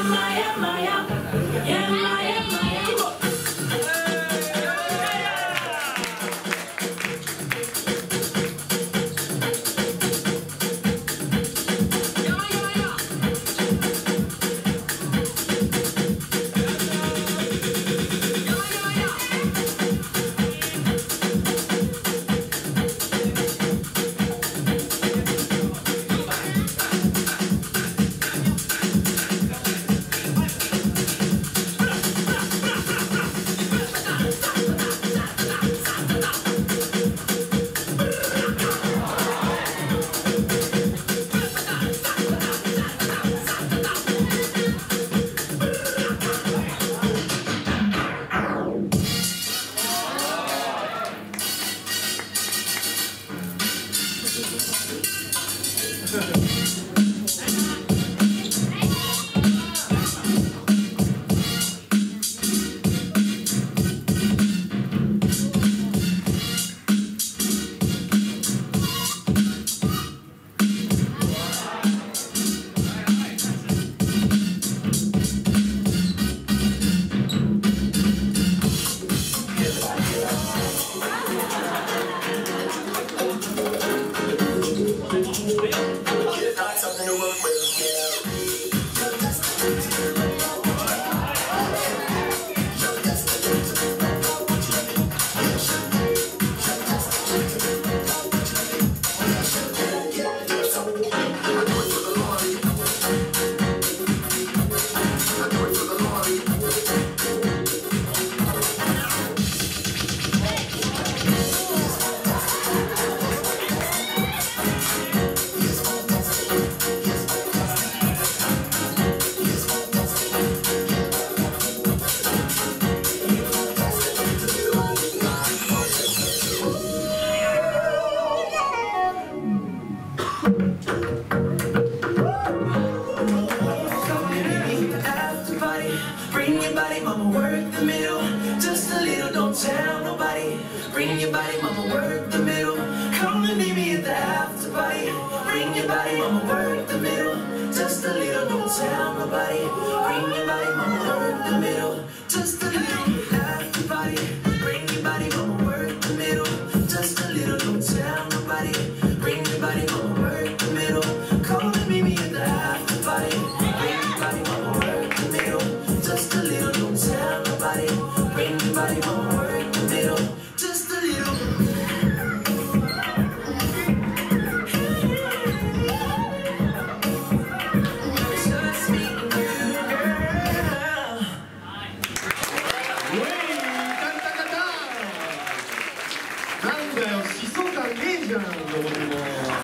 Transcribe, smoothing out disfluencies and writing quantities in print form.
Something to work with, yeah. Bring your body, mama, work the middle. Just a little, don't tell nobody. Bring your body, mama, work the middle. Come and meet me at the after party. Bring your body, mama, work the middle. Just a little, don't tell nobody. Bring your body, mama, work the middle. Just a little after party. Bring your body, mama, work the middle. Just a little, don't tell nobody. Bring your body, mama, work the middle. Come and meet me at the after party. Bring your body, mama, work the middle. Just a little, don't tell nobody. Bring your body, mama, work the middle. Just a little. Just me and you, girl. なんだよ、疾走感ねえじゃん、どこにも。